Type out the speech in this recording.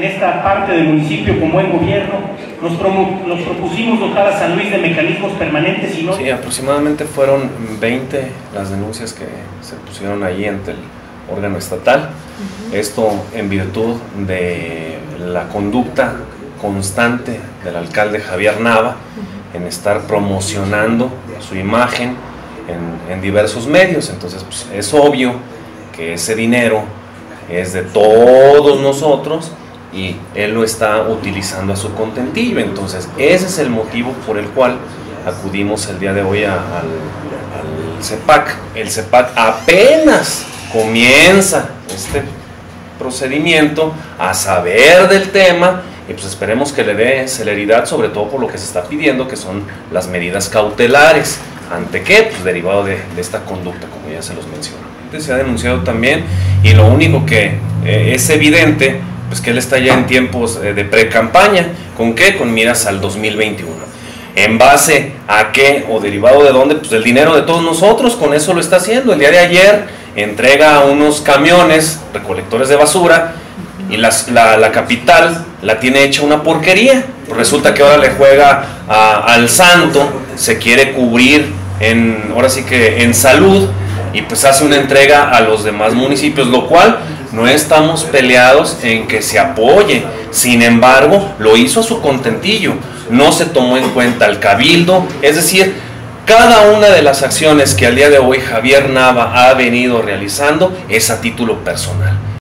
En esta parte del municipio, con buen gobierno, nos propusimos dotar a San Luis de mecanismos permanentes y no... Sí, aproximadamente fueron 20 las denuncias que se pusieron ahí ante el órgano estatal. Esto en virtud de la conducta constante del alcalde Javier Nava en estar promocionando su imagen en diversos medios. Entonces, pues, es obvio que ese dinero es de todos nosotros y él lo está utilizando a su contentillo. Entonces ese es el motivo por el cual acudimos el día de hoy al CEPAC. El CEPAC apenas comienza este procedimiento a saber del tema y pues esperemos que le dé celeridad, sobre todo por lo que se está pidiendo, que son las medidas cautelares. ¿Ante qué? Pues derivado de esta conducta, como ya se los menciono. Se ha denunciado también, y lo único que es evidente, pues que él está ya en tiempos de pre-campaña. ¿Con qué? Con miras al 2021. ¿En base a qué o derivado de dónde? Pues del dinero de todos nosotros, con eso lo está haciendo. El día de ayer entrega unos camiones recolectores de basura y la capital la tiene hecha una porquería. Pues resulta que ahora le juega al santo, se quiere cubrir ahora sí que en salud, y pues hace una entrega a los demás municipios, lo cual no estamos peleados en que se apoye. Sin embargo, lo hizo a su contentillo, no se tomó en cuenta el cabildo. Es decir, cada una de las acciones que al día de hoy Javier Nava ha venido realizando es a título personal.